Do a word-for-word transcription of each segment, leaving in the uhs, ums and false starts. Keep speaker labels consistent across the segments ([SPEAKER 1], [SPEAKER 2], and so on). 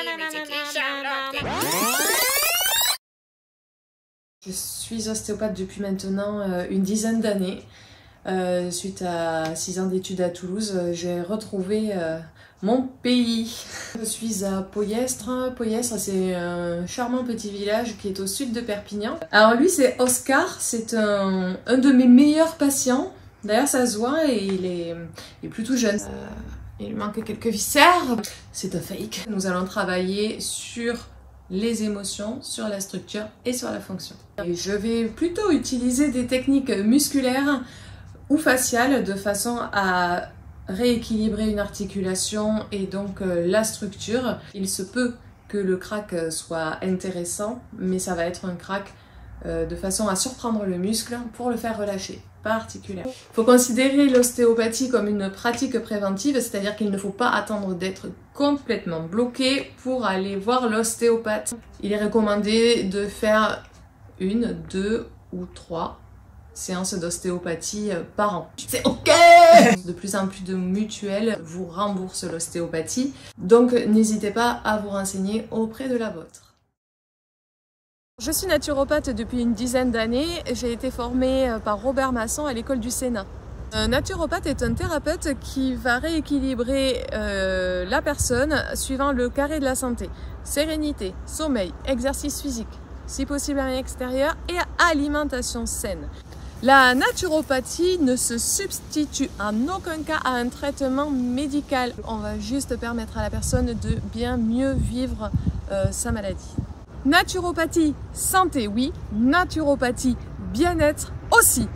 [SPEAKER 1] Je suis ostéopathe depuis maintenant euh, une dizaine d'années. Euh, suite à six ans d'études à Toulouse, euh, j'ai retrouvé euh, mon pays. Je suis à Poyestre. Poyestre, c'est un charmant petit village qui est au sud de Perpignan. Alors lui, c'est Oscar, c'est un, un de mes meilleurs patients. D'ailleurs, ça se voit et il est, il est plutôt jeune. Euh, il manque quelques viscères. C'est un fake. Nous allons travailler sur les émotions, sur la structure et sur la fonction. Et je vais plutôt utiliser des techniques musculaires ou faciales de façon à rééquilibrer une articulation et donc euh, la structure. Il se peut que le crack soit intéressant, mais ça va être un crack euh, de façon à surprendre le muscle pour le faire relâcher, pas articulaire. Il faut considérer l'ostéopathie comme une pratique préventive, c'est-à-dire qu'il ne faut pas attendre d'être complètement bloqué pour aller voir l'ostéopathe. Il est recommandé de faire une, deux ou trois séances d'ostéopathie par an. C'est ok! De plus en plus de mutuelles vous remboursent l'ostéopathie, donc n'hésitez pas à vous renseigner auprès de la vôtre. Je suis naturopathe depuis une dizaine d'années. J'ai été formée par Robert Masson à l'école du Sénat. Un naturopathe est un thérapeute qui va rééquilibrer euh, la personne suivant le carré de la santé. Sérénité, sommeil, exercice physique, si possible à l'extérieur, et alimentation saine. La naturopathie ne se substitue en aucun cas à un traitement médical. On va juste permettre à la personne de bien mieux vivre euh, sa maladie. Naturopathie, santé, oui. Naturopathie, bien-être aussi.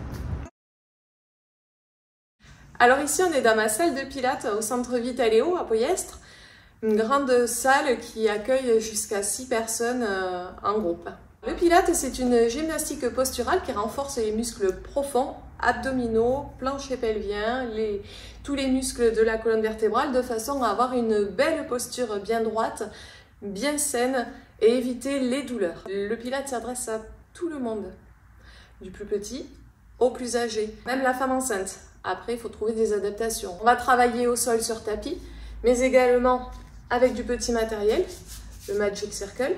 [SPEAKER 1] Alors ici, on est dans ma salle de pilates au centre Vitaléo à Poyestre. Une grande salle qui accueille jusqu'à six personnes euh, en groupe. Le pilates, c'est une gymnastique posturale qui renforce les muscles profonds, abdominaux, plancher pelvien, les, tous les muscles de la colonne vertébrale de façon à avoir une belle posture bien droite, bien saine et éviter les douleurs. Le pilates s'adresse à tout le monde, du plus petit au plus âgé, même la femme enceinte. Après, il faut trouver des adaptations. On va travailler au sol sur tapis, mais également avec du petit matériel, le Magic Circle,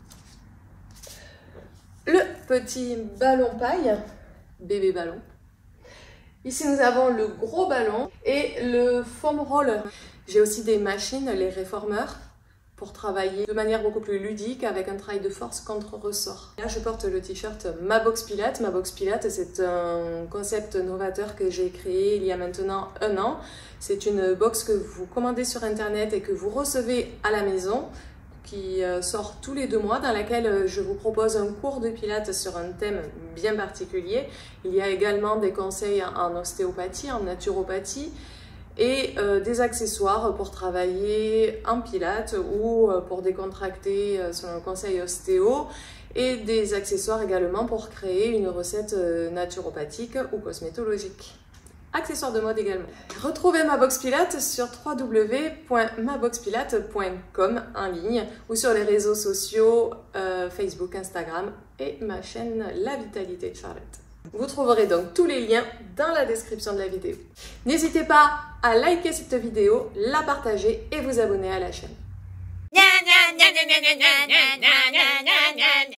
[SPEAKER 1] le petit ballon paille, bébé ballon. Ici, nous avons le gros ballon et le foam roller. J'ai aussi des machines, les réformeurs, pour travailler de manière beaucoup plus ludique avec un travail de force contre ressort. Là, je porte le t-shirt Ma Box Pilates. Ma Box Pilates, c'est un concept novateur que j'ai créé il y a maintenant un an. C'est une box que vous commandez sur internet et que vous recevez à la maison, qui sort tous les deux mois, dans laquelle je vous propose un cours de pilates sur un thème bien particulier. Il y a également des conseils en ostéopathie, en naturopathie, et euh, des accessoires pour travailler en pilates ou euh, pour décontracter euh, selon le conseil ostéo, et des accessoires également pour créer une recette euh, naturopathique ou cosmétologique. Accessoires de mode également. Retrouvez Ma Box Pilates sur w w w point ma box pilates point com en ligne ou sur les réseaux sociaux euh, Facebook, Instagram et ma chaîne La Vitalité de Charlotte. Vous trouverez donc tous les liens dans la description de la vidéo. N'hésitez pas à liker cette vidéo, la partager et vous abonner à la chaîne.